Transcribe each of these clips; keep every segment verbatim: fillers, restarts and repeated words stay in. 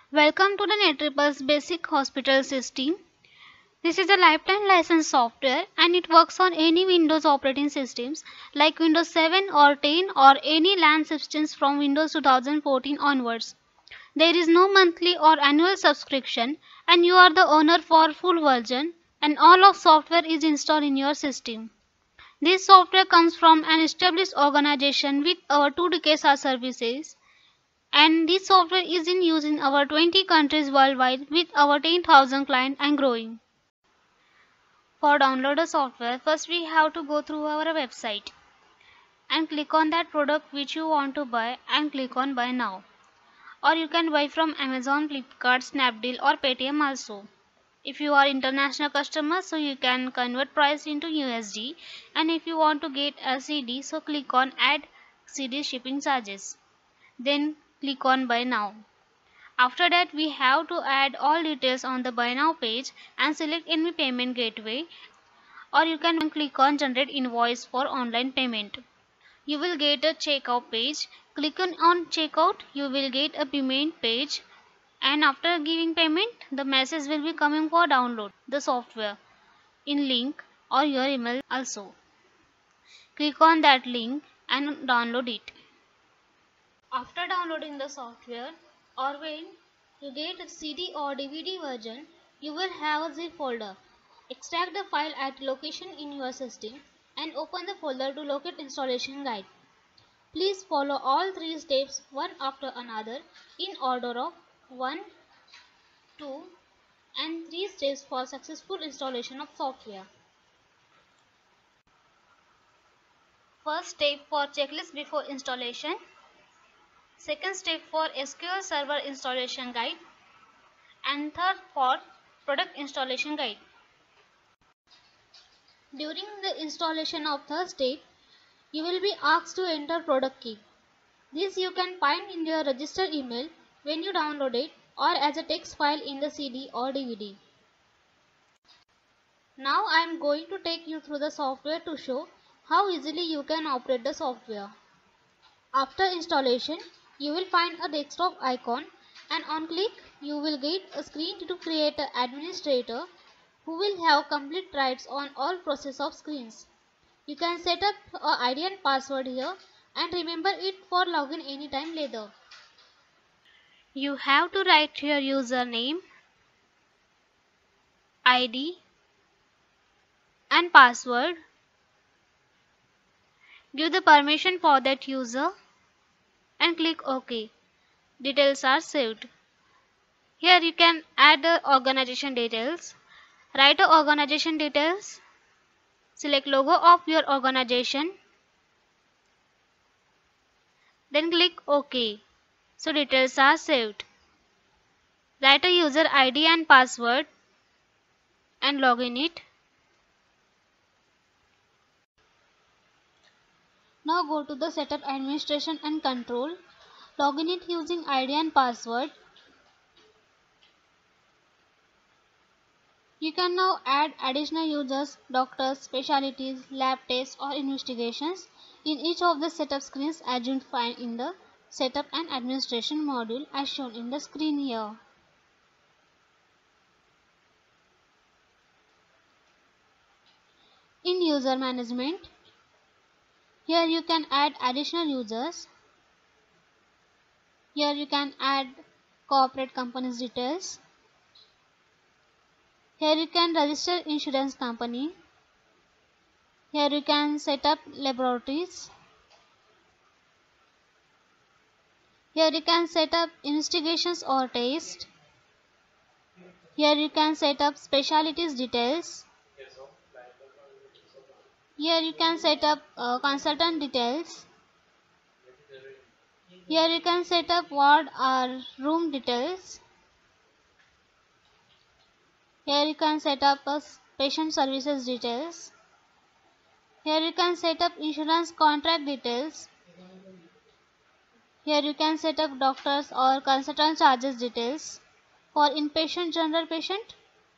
Welcome to the NetRipple's Basic Hospital System. This is a lifetime license software and it works on any Windows operating systems like Windows seven or ten or any LAN systems from Windows two thousand fourteen onwards. There is no monthly or annual subscription and you are the owner for full version and all of software is installed in your system. This software comes from an established organization with over two decades of services. And this software is in use in over twenty countries worldwide with over ten thousand clients and growing. For download the software, first we have to go through our website and click on that product which you want to buy and click on buy now. Or you can buy from Amazon, Flipkart, Snapdeal or Paytm also. If you are international customer, so you can convert price into U S D, and if you want to get a C D, so click on add C D shipping charges. Then click on buy now. After that we have to add all details on the buy now page and select any payment gateway, or you can click on generate invoice for online payment. You will get a checkout page. Click on checkout, you will get a payment page, and after giving payment the message will be coming for download the software in link or your email also. Click on that link and download it. After downloading the software, or when you get a C D or D V D version, you will have a zip folder. Extract the file at location in your system and open the folder to locate installation guide. Please follow all three steps one after another in order of one, two and three steps for successful installation of software. First step for checklist before installation. Second step for S Q L Server installation guide, and third for product installation guide. During the installation of third step, you will be asked to enter product key. This you can find in your registered email when you download it or as a text file in the C D or D V D. Now I am going to take you through the software to show how easily you can operate the software. After installation, you will find a desktop icon, and on click you will get a screen to create an administrator who will have complete rights on all process of screens. You can set up a I D and password here and remember it for login anytime later. You have to write your username, I D and password. Give the permission for that user and click OK. Details are saved. Here you can add the organization details. Write the organization details. Select logo of your organization. Then click OK. So details are saved. Write a user I D and password and log in it. Now go to the setup administration and control. Log in it using I D and password. You can now add additional users, doctors, specialties, lab tests or investigations in each of the setup screens as you find in the setup and administration module as shown in the screen here. In user management, here you can add additional users. Here you can add corporate companies details. Here you can register insurance company. Here you can set up laboratories. Here you can set up investigations or tests. Here you can set up specialties details. Here you can set up uh, consultant details. Here you can set up ward or room details. Here you can set up uh, patient services details. Here you can set up insurance contract details. Here you can set up doctors or consultant charges details. For inpatient general patient,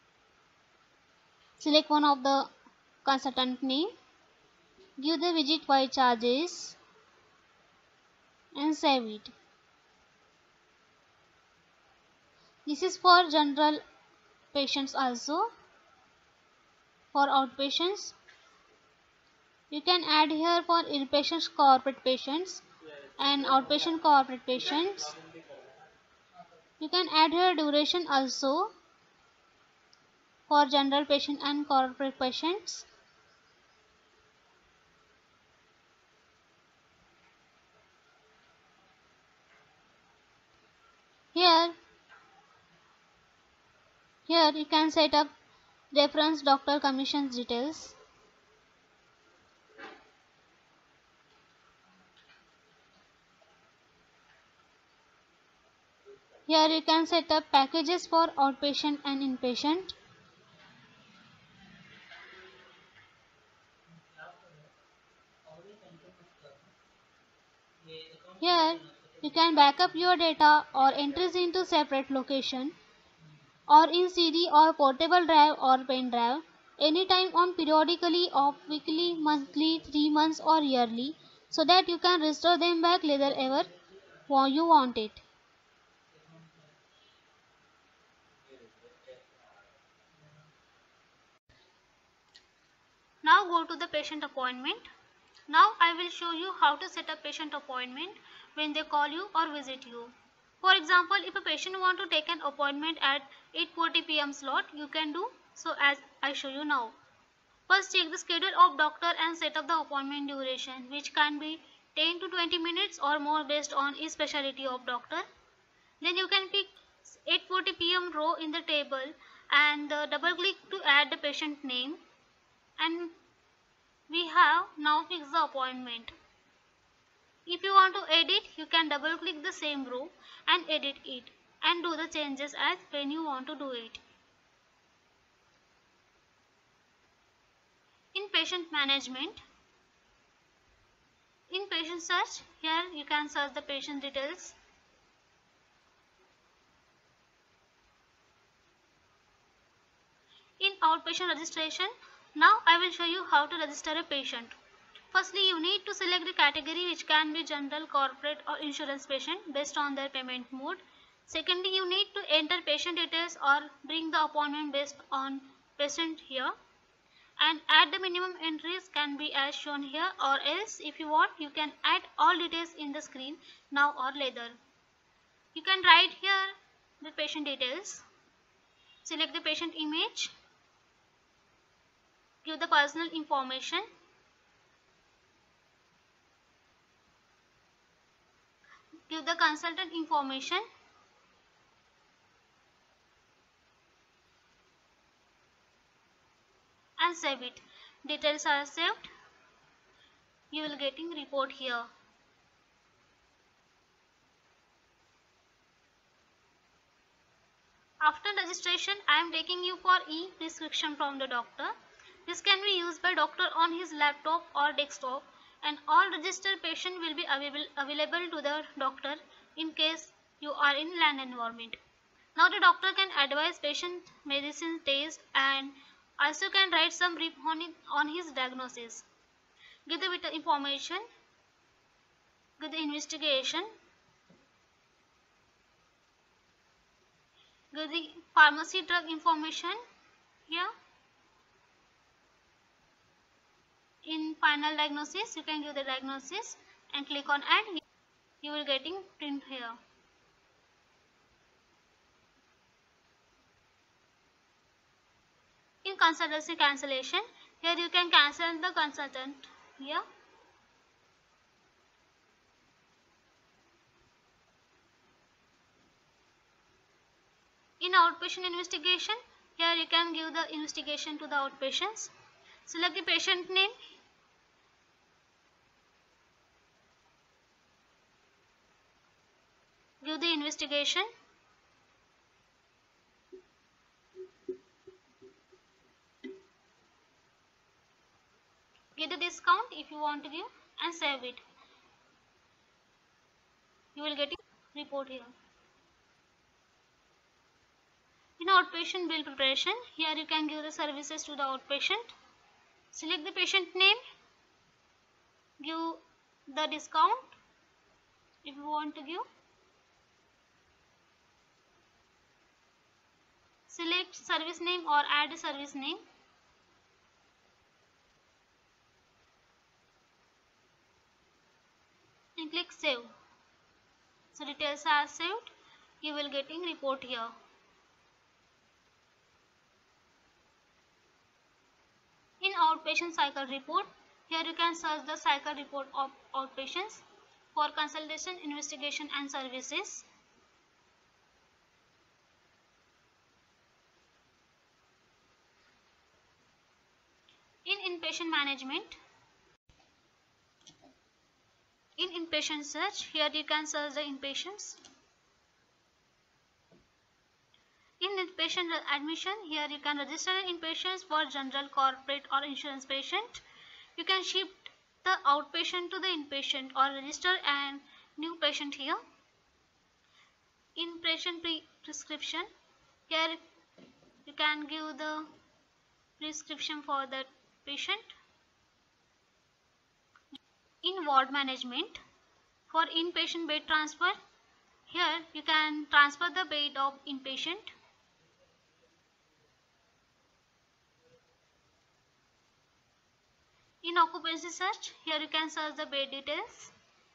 select one of the consultant name. Give the visit by charges and save it. This is for general patients also. For outpatients, you can add here for inpatient corporate patients and outpatient corporate patients. You can add here duration also for general patient and corporate patients. Here, here you can set up reference doctor commissions details. Here you can set up packages for outpatient and inpatient. Here you can back up your data or entries into separate location or in C D or portable drive or pen drive anytime on periodically of weekly, monthly, three months or yearly so that you can restore them back later ever you want it. Now go to the patient appointment. Now I will show you how to set up patient appointment when they call you or visit you. For example, if a patient want to take an appointment at eight forty p m slot, you can do so as I show you now. First check the schedule of doctor and set up the appointment duration, which can be ten to twenty minutes or more based on each specialty of doctor. Then you can pick eight forty p m row in the table and uh, double click to add the patient name, and we have now fixed the appointment. If you want to edit, you can double click the same row and edit it and do the changes as when you want to do it. In patient management, in patient search, here you can search the patient details. In outpatient registration, now I will show you how to register a patient. Firstly, you need to select the category, which can be general, corporate or insurance patient based on their payment mode. Secondly, you need to enter patient details or bring the appointment based on patient here. And add the minimum entries can be as shown here, or else if you want you can add all details in the screen now or later. You can write here the patient details. Select the patient image. Give the personal information. Give the consultant information. And save it. Details are saved. You will getting report here. After registration, I am taking you for e-prescription from the doctor. This can be used by doctor on his laptop or desktop, and all registered patient will be available, available to the doctor in case you are in land environment. Now the doctor can advise patient medicine taste and also can write some brief on, it, on his diagnosis. Give the information. Give the investigation. Give the pharmacy drug information here. In final diagnosis, you can give the diagnosis and click on add. You will getting print here. In consultancy cancellation, here you can cancel the consultant here. In outpatient investigation, here you can give the investigation to the outpatients. Select the patient name. Give the investigation. Get the discount if you want to give and save it. You will get a report here. In outpatient bill preparation, here you can give the services to the outpatient. Select the patient name. Give the discount if you want to give. Select service name or add a service name. And click save. So details are saved. You will getting report here. In outpatient cycle report, here you can search the cycle report of outpatients for consultation, investigation and services. In inpatient management, in inpatient search, here you can search the inpatients. In inpatient admission, here you can register inpatients for general, corporate or insurance patient. You can shift the outpatient to the inpatient or register a new patient here. Inpatient pre prescription, here you can give the prescription for that patient. In ward management, for inpatient bed transfer, here you can transfer the bed of inpatient. In occupancy search, here you can search the bed details.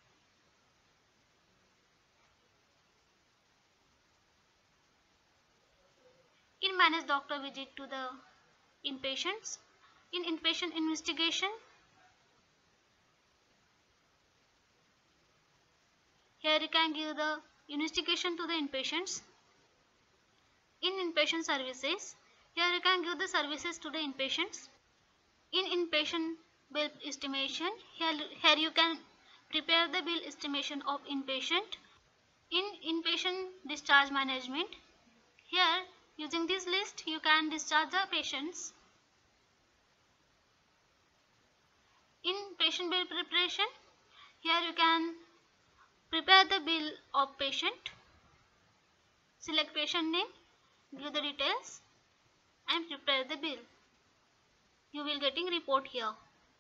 In manage doctor visit to the inpatients. In inpatient investigation, here you can give the investigation to the inpatients. In inpatient services, here you can give the services to the inpatients. In inpatient bill estimation, here, here you can prepare the bill estimation of inpatient. In inpatient discharge management, here using this list you can discharge the patients. In patient bill preparation, here you can prepare the bill of patient, select patient name, give the details and prepare the bill. You will getting report here.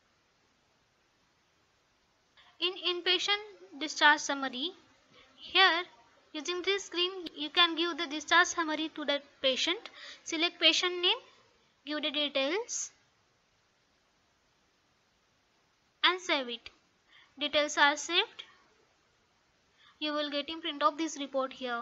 In inpatient discharge summary, here using this screen you can give the discharge summary to the patient, select patient name, give the details and save it. Details are saved. You will getting print of this report here.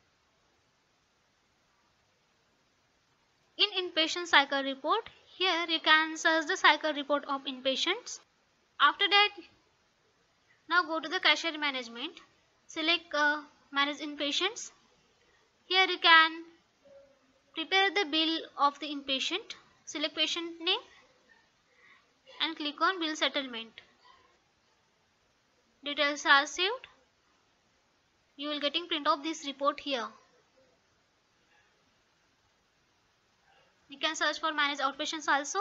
In inpatient cycle report, here you can search the cycle report of inpatients. After that, now go to the cashier management. Select uh, manage inpatients. Here you can prepare the bill of the inpatient. Select patient name and click on bill settlement. Details are saved. You will getting print of this report here. You can search for manage outpatients also.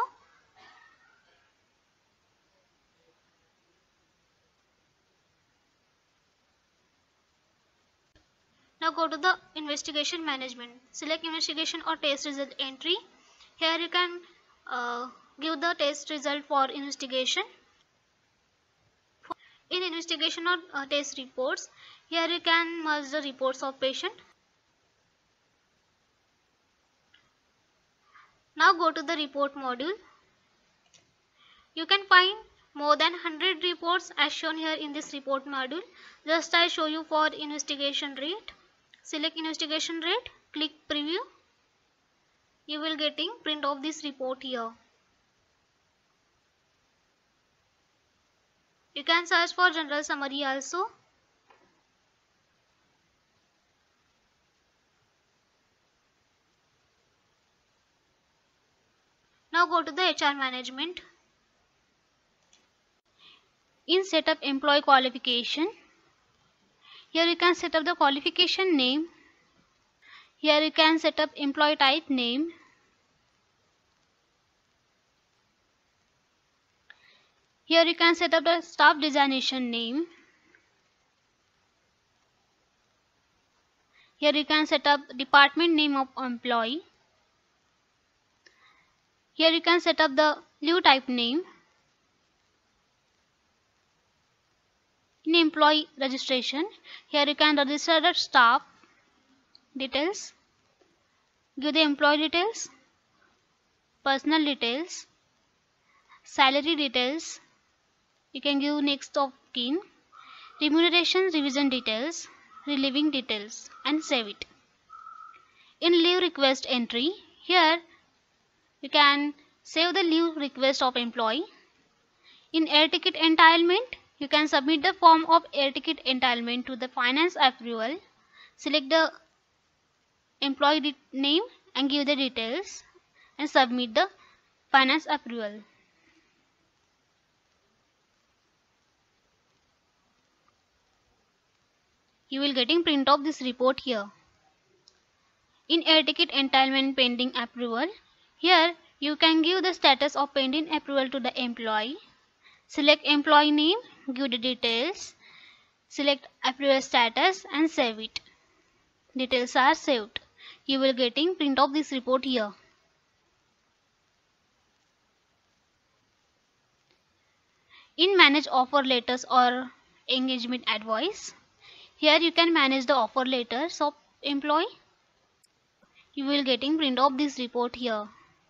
Now go to the investigation management. Select investigation or test result entry. Here you can uh, give the test result for investigation. In investigation or uh, test reports, here you can merge the reports of patient. Now go to the report module. You can find more than one hundred reports as shown here in this report module. Just I show you for investigation rate. Select investigation rate, click preview. You will getting print of this report here. You can search for general summary also. Now go to the H R management. In setup employee qualification, here you can set up the qualification name. Here you can set up employee type name. Here you can set up the staff designation name. Here you can set up department name of employee. Here you can set up the leave type name. In employee registration, here you can register the staff details. Give the employee details, personal details, salary details. You can give next of kin, remuneration revision details, relieving details, and save it. In leave request entry, here you can save the leave request of employee. In air ticket entitlement, you can submit the form of air ticket entitlement to the finance approval. Select the employee name and give the details and submit the finance approval. You will getting print of this report here. In air ticket entitlement pending approval, here you can give the status of pending approval to the employee. Select employee name, give the details, select approval status and save it. Details are saved. You will getting print of this report here. In manage offer letters or engagement advice, here you can manage the offer letters of employee. You will getting print of this report here.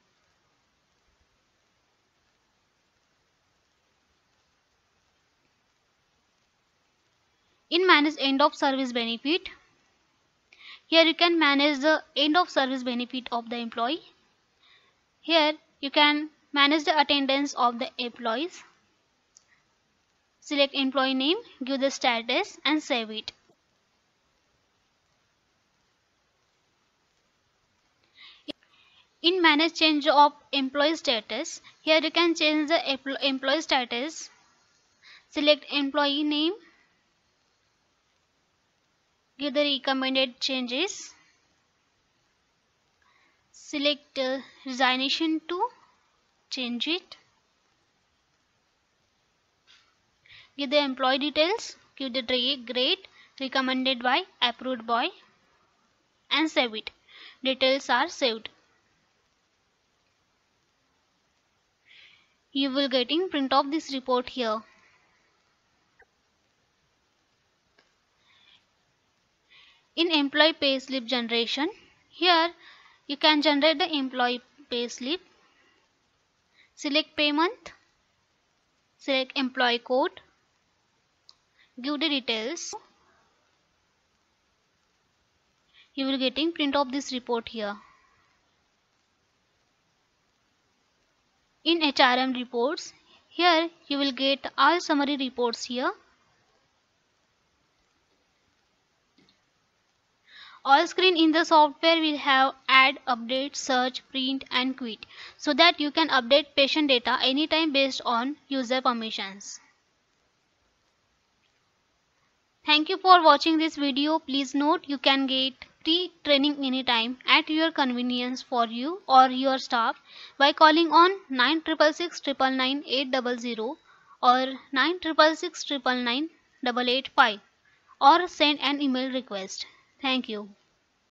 In manage end of service benefit, here you can manage the end of service benefit of the employee. Here you can manage the attendance of the employees. Select employee name, give the status and save it. In manage change of employee status, here you can change the employee status. Select employee name, give the recommended changes. Select uh, resignation to, change it. Give the employee details, give the grade, recommended by, approved by, and save it. Details are saved. You will getting print of this report here. In employee payslip generation, here you can generate the employee payslip. Select pay month, select employee code, give the details. You will getting print of this report here. In H R M reports, here you will get all summary reports here. All screen in the software will have add, update, search, print and quit, so that you can update patient data anytime based on user permissions. Thank you for watching this video. Please note you can get free training anytime at your convenience for you or your staff by calling on nine six six six nine nine eight zero zero or nine six six six nine nine eight eight five or send an email request. Thank you.